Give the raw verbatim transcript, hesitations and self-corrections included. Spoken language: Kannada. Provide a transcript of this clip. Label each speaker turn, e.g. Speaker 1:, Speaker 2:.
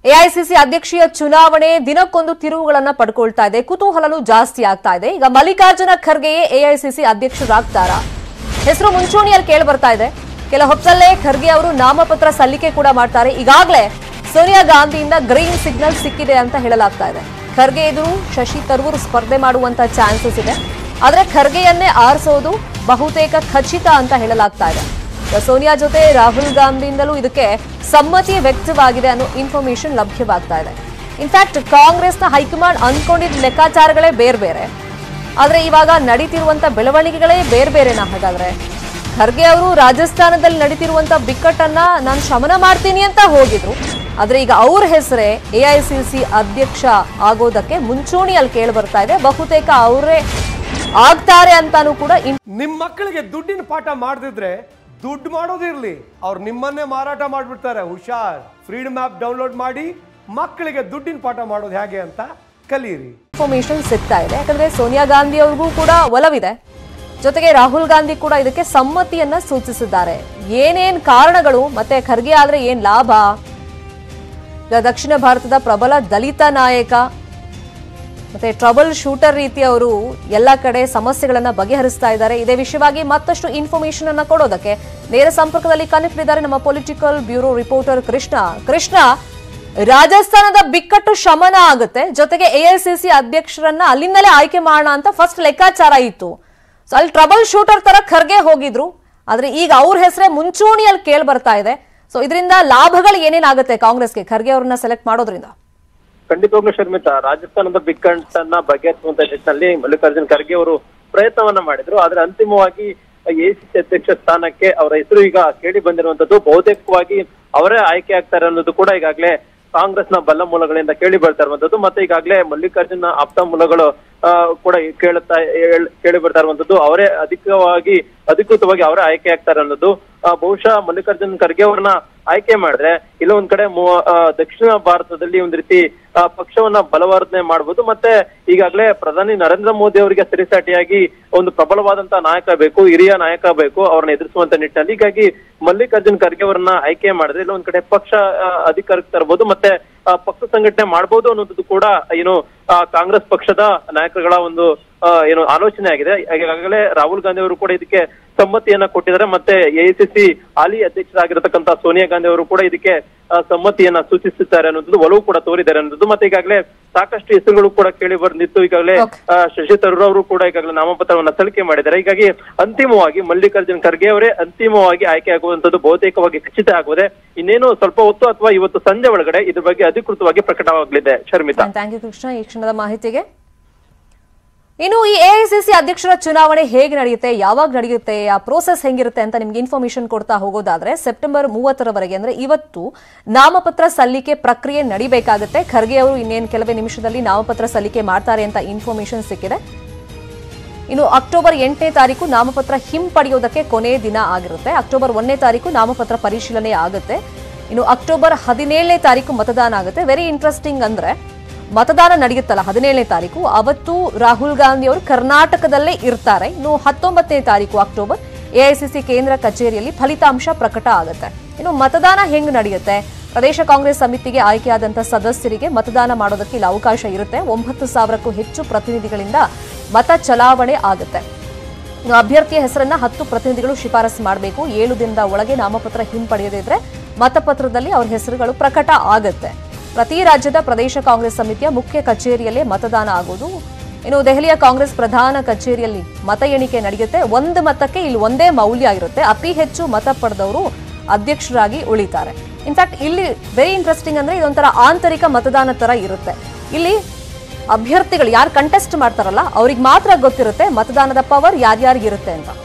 Speaker 1: ಎಐಸಿಸಿ ಅಧ್ಯಕ್ಷೀಯ ಚುನಾವಣೆ ದಿನಕ್ಕೊಂದು ತಿರುವುಗಳನ್ನ ಪಡ್ಕೊಳ್ತಾ ಇದೆ, ಕುತೂಹಲನೂ ಜಾಸ್ತಿ ಆಗ್ತಾ ಇದೆ. ಈಗ ಮಲ್ಲಿಕಾರ್ಜುನ ಖರ್ಗೆಯೇ ಎಐಸಿಸಿ ಅಧ್ಯಕ್ಷರಾಗ್ತಾರಾ? ಹೆಸರು ಮುಂಚೂಣಿಯಲ್ಲಿ ಕೇಳಿ ಬರ್ತಾ ಇದೆ. ಕೆಲ ಹೊತ್ತಲ್ಲೇ ಖರ್ಗೆ ಅವರು ನಾಮಪತ್ರ ಸಲ್ಲಿಕೆ ಕೂಡ ಮಾಡ್ತಾರೆ. ಈಗಾಗಲೇ ಸೋನಿಯಾ ಗಾಂಧಿಯಿಂದ ಗ್ರೀನ್ ಸಿಗ್ನಲ್ ಸಿಕ್ಕಿದೆ ಅಂತ ಹೇಳಲಾಗ್ತಾ ಇದೆ. ಖರ್ಗೆ ಎದುರು ಶಶಿ ತರೂರ್ ಸ್ಪರ್ಧೆ ಮಾಡುವಂತ ಚಾನ್ಸಸ್ ಇದೆ. ಆದ್ರೆ ಖರ್ಗೆಯನ್ನೇ ಆರಿಸೋದು ಬಹುತೇಕ ಖಚಿತ ಅಂತ ಹೇಳಲಾಗ್ತಾ ಇದೆ. ಸೋನಿಯಾ ಜೊತೆ ರಾಹುಲ್ ಗಾಂಧಿಯಿಂದಲೂ ಇದಕ್ಕೆ ಸಮ್ಮತಿ ವ್ಯಕ್ತವಾಗಿದೆ ಅನ್ನೋ ಇನ್ಫಾರ್ಮೇಶನ್ ಲಭ್ಯವಾಗ್ತಾ ಇದೆ. ಇನ್ಫ್ಯಾಕ್ಟ್ ಕಾಂಗ್ರೆಸ್ನ ಹೈಕಮಾಂಡ್ ಅಂದ್ಕೊಂಡಿದ್ದ ಲೆಕ್ಕಾಚಾರಗಳೇ ಬೇರೆ ಬೇರೆ, ಆದ್ರೆ ಇವಾಗ ನಡೀತಿರುವಂತ ಬೆಳವಣಿಗೆಗಳೇ ಬೇರೆ ಬೇರೆನಾ? ಹಾಗಾದ್ರೆ ಖರ್ಗೆ ಅವರು ರಾಜಸ್ಥಾನದಲ್ಲಿ ನಡೀತಿರುವಂತ ಬಿಕ್ಕಟ್ಟನ್ನ ನಾನು ಶಮನ ಮಾಡ್ತೀನಿ ಅಂತ ಹೋಗಿದ್ರು, ಆದ್ರೆ ಈಗ ಅವ್ರ ಹೆಸರೇ ಎಐಸಿಸಿ ಅಧ್ಯಕ್ಷ ಆಗೋದಕ್ಕೆ ಮುಂಚೂಣಿಯಲ್ಲಿ ಕೇಳಿ ಬರ್ತಾ ಇದೆ. ಬಹುತೇಕ ಅವರೇ ಆಗ್ತಾರೆ ಅಂತಾನೂ ಕೂಡ.
Speaker 2: ನಿಮ್ಮ ಮಕ್ಕಳಿಗೆ ದುಡ್ಡಿನ ಪಾಠ ಮಾಡದಿದ್ರೆ ದುಡ್ಡು ಮಾಡೋದಿರ್ಲಿ, ಅವ್ರು ನಿಮ್ಮನ್ನೇ ಮಾರಾಟ ಮಾಡ್ಬಿಡ್ತಾರೆ. ಹುಷಾರ್. ಫ್ರೀಡಮ್ ಆಪ್ ಡೌನ್ಲೋಡ್ ಮಾಡಿ ಮಕ್ಕಳಿಗೆ ದುಡ್ಡಿನ ಪಾಠ ಮಾಡೋದು ಹೇಗೆ ಅಂತ ಕಲಿಯಿರಿ.
Speaker 1: ಇನ್ಫಾರ್ಮೇಶನ್ ಸಿಗ್ತಾ ಇದೆ, ಯಾಕಂದ್ರೆ ಸೋನಿಯಾ ಗಾಂಧಿ ಅವ್ರಿಗೂ ಕೂಡ ಒಲವಿದೆ, ಜೊತೆಗೆ ರಾಹುಲ್ ಗಾಂಧಿ ಕೂಡ ಇದಕ್ಕೆ ಸಮ್ಮತಿಯನ್ನ ಸೂಚಿಸಿದ್ದಾರೆ. ಏನೇನ್ ಕಾರಣಗಳು ಮತ್ತೆ ಖರ್ಗೆ ಆದ್ರೆ ಏನ್ ಲಾಭ? ದಕ್ಷಿಣ ಭಾರತದ ಪ್ರಬಲ ದಲಿತ ನಾಯಕ ಮತ್ತೆ ಟ್ರಬಲ್ ಶೂಟರ್ ರೀತಿ ಅವರು ಎಲ್ಲ ಕಡೆ ಸಮಸ್ಯೆಗಳನ್ನ ಬಗೆಹರಿಸ್ತಾ ಇದ್ದಾರೆ. ಇದೇ ವಿಷಯವಾಗಿ ಮತ್ತಷ್ಟು ಇನ್ಫಾರ್ಮೇಶನ್ ಅನ್ನ ಕೊಡೋದಕ್ಕೆ ನೇರ ಸಂಪರ್ಕದಲ್ಲಿ ಕನೆಕ್ಟ್ ಇದ್ದಾರೆ ನಮ್ಮ political bureau reporter Krishna. Krishna, ರಾಜಸ್ಥಾನದ ಬಿಕ್ಕಟ್ಟು ಶಮನ ಆಗುತ್ತೆ, ಜೊತೆಗೆ ಎಐಸಿಸಿ ಅಧ್ಯಕ್ಷರನ್ನ ಅಲ್ಲಿಂದಲೇ ಆಯ್ಕೆ ಮಾಡೋಣ ಅಂತ ಫಸ್ಟ್ ಲೆಕ್ಕಾಚಾರ ಇತ್ತು. ಸೊ ಅಲ್ಲಿ ಟ್ರಬಲ್ ಶೂಟರ್ ತರ ಖರ್ಗೆ ಹೋಗಿದ್ರು, ಆದ್ರೆ ಈಗ ಅವ್ರ ಹೆಸರೇ ಮುಂಚೂಣಿಯಲ್ಲಿ ಕೇಳಿ ಬರ್ತಾ ಇದೆ. ಸೊ ಇದರಿಂದ ಲಾಭಗಳು ಏನೇನಾಗುತ್ತೆ ಕಾಂಗ್ರೆಸ್ಗೆ ಖರ್ಗೆ ಅವ್ರನ್ನ ಸೆಲೆಕ್ಟ್ ಮಾಡೋದ್ರಿಂದ?
Speaker 3: ಖಂಡಿತವಾಗ್ಲೂ ಶರ್ಮಿತಾ, ರಾಜಸ್ಥಾನದ ಬಿಕ್ಕಟ್ಟನ್ನ ಬಗೆಹರಿಸುವಂತ ನಿಟ್ಟಿನಲ್ಲಿ ಮಲ್ಲಿಕಾರ್ಜುನ್ ಖರ್ಗೆ ಅವರು ಪ್ರಯತ್ನವನ್ನ ಮಾಡಿದ್ರು. ಆದ್ರೆ ಅಂತಿಮವಾಗಿ ಎಐಸಿಸಿ ಅಧ್ಯಕ್ಷ ಸ್ಥಾನಕ್ಕೆ ಅವರ ಹೆಸರು ಈಗ ಕೇಳಿ ಬಂದಿರುವಂತದ್ದು. ಬಹುತೇಕವಾಗಿ ಅವರೇ ಆಯ್ಕೆ ಆಗ್ತಾರೆ ಅನ್ನೋದು ಕೂಡ ಈಗಾಗಲೇ ಕಾಂಗ್ರೆಸ್ನ ಬಲ್ಲ ಮೂಲಗಳಿಂದ ಕೇಳಿ ಬರ್ತಾ ಇರುವಂತದ್ದು. ಮತ್ತೆ ಈಗಾಗಲೇ ಮಲ್ಲಿಕಾರ್ಜುನ ಆಪ್ತ ಮೂಲಗಳು ಕೂಡ ಕೇಳುತ್ತಾ ಕೇಳಿ ಬರ್ತಾ ಇರುವಂತದ್ದು ಅವರೇ ಅಧಿಕವಾಗಿ ಅಧಿಕೃತವಾಗಿ ಅವರೇ ಆಯ್ಕೆ ಆಗ್ತಾರೆ ಅನ್ನೋದು. ಬಹುಶಃ ಮಲ್ಲಿಕಾರ್ಜುನ್ ಖರ್ಗೆ ಅವ್ರನ್ನ ಆಯ್ಕೆ ಮಾಡಿದ್ರೆ ಇಲ್ಲ ಒಂದ್ ಕಡೆ ದಕ್ಷಿಣ ಭಾರತದಲ್ಲಿ ಒಂದ್ ರೀತಿ ಪಕ್ಷವನ್ನ ಬಲವರ್ಧನೆ ಮಾಡಬಹುದು. ಮತ್ತೆ ಈಗಾಗಲೇ ಪ್ರಧಾನಿ ನರೇಂದ್ರ ಮೋದಿ ಅವರಿಗೆ ಸರಿಸಾಟಿಯಾಗಿ ಒಂದು ಪ್ರಬಲವಾದಂತಹ ನಾಯಕ ಬೇಕು, ಹಿರಿಯ ನಾಯಕ ಬೇಕು ಅವ್ರನ್ನ ಎದುರಿಸುವಂತ ನಿಟ್ಟಿನಲ್ಲಿ. ಹೀಗಾಗಿ ಮಲ್ಲಿಕಾರ್ಜುನ್ ಖರ್ಗೆ ಅವರನ್ನ ಆಯ್ಕೆ ಮಾಡಿದ್ರೆ ಇಲ್ಲ ಒಂದ್ ಕಡೆ ಪಕ್ಷ ಅಧಿಕಾರಕ್ಕೆ ತರಬಹುದು, ಮತ್ತೆ ಪಕ್ಷ ಸಂಘಟನೆ ಮಾಡಬಹುದು ಅನ್ನೋದು ಕೂಡ ಏನು ಕಾಂಗ್ರೆಸ್ ಪಕ್ಷದ ನಾಯಕರುಗಳ ಒಂದು ಏನು ಆಲೋಚನೆ ಆಗಿದೆ. ಈಗಾಗಲೇ ರಾಹುಲ್ ಗಾಂಧಿ ಅವರು ಕೂಡ ಇದಕ್ಕೆ ಸಮ್ಮತಿಯನ್ನ ಕೊಟ್ಟಿದ್ದಾರೆ. ಮತ್ತೆ ಎಐಸಿಸಿ ಹಾಲಿ ಅಧ್ಯಕ್ಷರಾಗಿರತಕ್ಕಂತ ಸೋನಿಯಾ ಗಾಂಧಿ ಅವರು ಕೂಡ ಇದಕ್ಕೆ ಸಮ್ಮತಿಯನ್ನ ಸೂಚಿಸುತ್ತಾರೆ ಅನ್ನೋದು, ಒಲವು ಕೂಡ ತೋರಿದ್ದಾರೆ ಅನ್ನೋದು. ಮತ್ತೆ ಈಗಾಗಲೇ ಸಾಕಷ್ಟು ಹೆಸರುಗಳು ಕೂಡ ಕೇಳಿ ಬಂದಿತ್ತು. ಈಗಾಗಲೇ ಶಶಿ ತರೂರ್ ಅವರು ಕೂಡ ಈಗಾಗಲೇ ನಾಮಪತ್ರವನ್ನ ಸಲ್ಲಿಕೆ ಮಾಡಿದ್ದಾರೆ. ಹೀಗಾಗಿ ಅಂತಿಮವಾಗಿ ಮಲ್ಲಿಕಾರ್ಜುನ್ ಖರ್ಗೆ ಅವರೇ ಅಂತಿಮವಾಗಿ ಆಯ್ಕೆ ಆಗುವಂತದ್ದು ಬಹುತೇಕವಾಗಿ ಖಚಿತ ಆಗುತ್ತದೆ. ಇನ್ನೇನು ಸ್ವಲ್ಪ ಹೊತ್ತು ಅಥವಾ ಇವತ್ತು ಸಂಜೆ ಒಳಗಡೆ ಇದ್ರ ಬಗ್ಗೆ ಅಧಿಕೃತವಾಗಿ ಪ್ರಕಟವಾಗಲಿದೆ. ಶರ್ಮಿತಾ,
Speaker 1: ಥ್ಯಾಂಕ್ ಯು ಕೃಷ್ಣ ಈ ಕ್ಷಣದ ಮಾಹಿತಿಗೆ. ಇನ್ನು ಈ ಎಐಸಿಸಿ ಅಧ್ಯಕ್ಷರ ಚುನಾವಣೆ ಹೇಗೆ ನಡೆಯುತ್ತೆ, ಯಾವಾಗ ನಡೆಯುತ್ತೆ, ಆ ಪ್ರೋಸೆಸ್ ಹೆಂಗಿರುತ್ತೆ ಅಂತ ನಿಮ್ಗೆ ಇನ್ಫಾರ್ಮೇಶನ್ ಕೊಡ್ತಾ ಹೋಗೋದಾದ್ರೆ ಸೆಪ್ಟೆಂಬರ್ ಮೂವತ್ತರವರೆಗೆ ಅಂದ್ರೆ ಇವತ್ತು ನಾಮಪತ್ರ ಸಲ್ಲಿಕೆ ಪ್ರಕ್ರಿಯೆ ನಡಿಬೇಕಾಗುತ್ತೆ. ಖರ್ಗೆ ಅವರು ಇನ್ನೇನು ಕೆಲವೇ ನಿಮಿಷದಲ್ಲಿ ನಾಮಪತ್ರ ಸಲ್ಲಿಕೆ ಮಾಡ್ತಾರೆ ಅಂತ ಇನ್ಫಾರ್ಮೇಶನ್ ಸಿಕ್ಕಿದೆ. ಇನ್ನು ಅಕ್ಟೋಬರ್ ಎಂಟನೇ ತಾರೀಕು ನಾಮಪತ್ರ ಹಿಂಪಡೆಯೋದಕ್ಕೆ ಕೊನೆ ದಿನ ಆಗಿರುತ್ತೆ. ಅಕ್ಟೋಬರ್ ಒಂದನೇ ತಾರೀಕು ನಾಮಪತ್ರ ಪರಿಶೀಲನೆ ಆಗುತ್ತೆ. ಇನ್ನು ಅಕ್ಟೋಬರ್ ಹದಿನೇಳನೇ ತಾರೀಕು ಮತದಾನ ಆಗುತ್ತೆ. ವೆರಿ ಇಂಟ್ರೆಸ್ಟಿಂಗ್ ಅಂದ್ರೆ ಮತದಾನ ನಡೆಯುತ್ತಲ್ಲ ಹದಿನೇಳನೇ ತಾರೀಕು, ಅವತ್ತು ರಾಹುಲ್ ಗಾಂಧಿ ಅವರು ಕರ್ನಾಟಕದಲ್ಲೇ ಇರ್ತಾರೆ. ಇನ್ನು ಹತ್ತೊಂಬತ್ತನೇ ತಾರೀಕು ಅಕ್ಟೋಬರ್ ಎಐಸಿಸಿ ಕೇಂದ್ರ ಕಚೇರಿಯಲ್ಲಿ ಫಲಿತಾಂಶ ಪ್ರಕಟ ಆಗುತ್ತೆ. ಇನ್ನು ಮತದಾನ ಹೆಂಗ್ ನಡೆಯುತ್ತೆ? ಪ್ರದೇಶ ಕಾಂಗ್ರೆಸ್ ಸಮಿತಿಗೆ ಆಯ್ಕೆಯಾದಂತಹ ಸದಸ್ಯರಿಗೆ ಮತದಾನ ಮಾಡೋದಕ್ಕೆ ಇಲ್ಲಿ ಅವಕಾಶ ಇರುತ್ತೆ. ಒಂಬತ್ತು ಸಾವಿರಕ್ಕೂ ಹೆಚ್ಚು ಪ್ರತಿನಿಧಿಗಳಿಂದ ಮತ ಚಲಾವಣೆ ಆಗುತ್ತೆ. ಇನ್ನು ಅಭ್ಯರ್ಥಿಯ ಹೆಸರನ್ನ ಹತ್ತು ಪ್ರತಿನಿಧಿಗಳು ಶಿಫಾರಸು ಮಾಡಬೇಕು. ಏಳು ದಿನದ ಒಳಗೆ ನಾಮಪತ್ರ ಹಿಂಪಡೆಯದಿದ್ರೆ ಮತಪತ್ರದಲ್ಲಿ ಅವ್ರ ಹೆಸರುಗಳು ಪ್ರಕಟ ಆಗುತ್ತೆ. ಪ್ರತಿ ರಾಜ್ಯದ ಪ್ರದೇಶ ಕಾಂಗ್ರೆಸ್ ಸಮಿತಿಯ ಮುಖ್ಯ ಕಚೇರಿಯಲ್ಲೇ ಮತದಾನ ಆಗೋದು. ಇನ್ನು ದೆಹಲಿಯ ಕಾಂಗ್ರೆಸ್ ಪ್ರಧಾನ ಕಚೇರಿಯಲ್ಲಿ ಮತ ಎಣಿಕೆ ನಡೆಯುತ್ತೆ. ಒಂದು ಮತಕ್ಕೆ ಇಲ್ಲಿ ಒಂದೇ ಮೌಲ್ಯ ಇರುತ್ತೆ. ಅತಿ ಹೆಚ್ಚು ಮತ ಪಡೆದವರು ಅಧ್ಯಕ್ಷರಾಗಿ ಉಳಿತಾರೆ. ಇನ್ಫ್ಯಾಕ್ಟ್ ಇಲ್ಲಿ ವೆರಿ ಇಂಟ್ರೆಸ್ಟಿಂಗ್ ಅಂದ್ರೆ ಇದೊಂಥರ ಆಂತರಿಕ ಮತದಾನ ತರ ಇರುತ್ತೆ. ಇಲ್ಲಿ ಅಭ್ಯರ್ಥಿಗಳು ಯಾರು ಕಂಟೆಸ್ಟ್ ಮಾಡ್ತಾರಲ್ಲ ಅವ್ರಿಗೆ ಮಾತ್ರ ಗೊತ್ತಿರುತ್ತೆ ಮತದಾನದ ಪವರ್ ಯಾರ್ಯಾರಿಗಿರುತ್ತೆ ಅಂತ.